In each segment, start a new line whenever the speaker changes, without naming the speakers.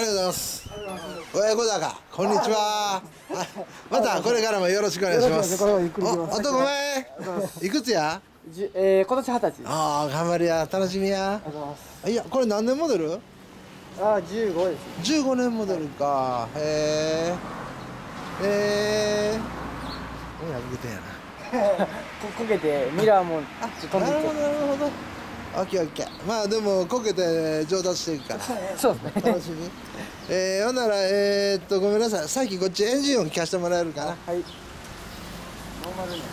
りがとうございます。親子高、こんにちは。またこれからもよろしくお願いします。男前、いくつや？
今年20歳。
ああ、頑張りや、楽しみや。いや、これ何年モデル？
ああ、15です。
15年モデルか。へえ。これ破けてんやな。
こけてミラーもちょっと飛んできて。
なるほど。オッケーオッケー。まあでもこけて上達していくから。
そうですね。
楽しみ。ほんならごめんなさい。さっきこっちエンジン音聞かせてもらえるかな。
はい。ノーマルね。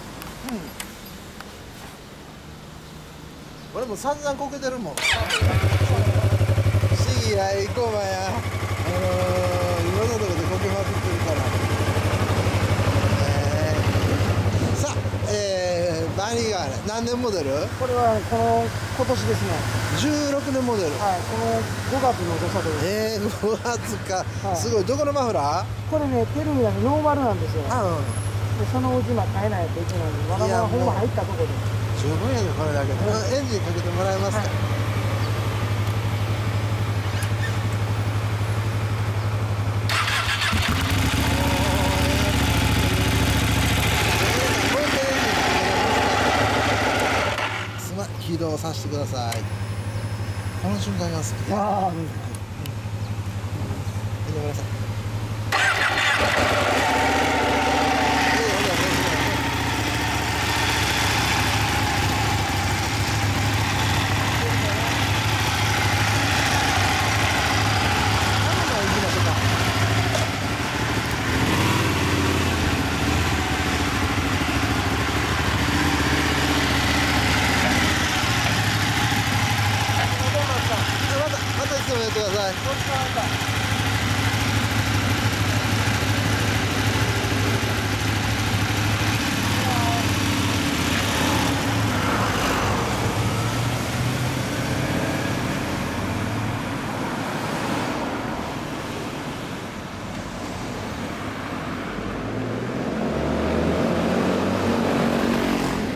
俺も散々こけてるもん。不思議や、生駒や。いろんなとこでこけまくってるから。さあ、バニーガール、何年モデル？
これは今年ですね。
16年モデル。
はい、この5月の土佐で。
5月か、はい、すごい。どこのマフラー？
これね、テルミナルノーマルなんですよ。でそのうち変えないといけないんで、わがままほんま入ったとこで。
十分やで、これだけで。エンジンかけてもらえますか？はい、起動させてください。この瞬間が好きで。ああ、見てください。またいつでもやってください。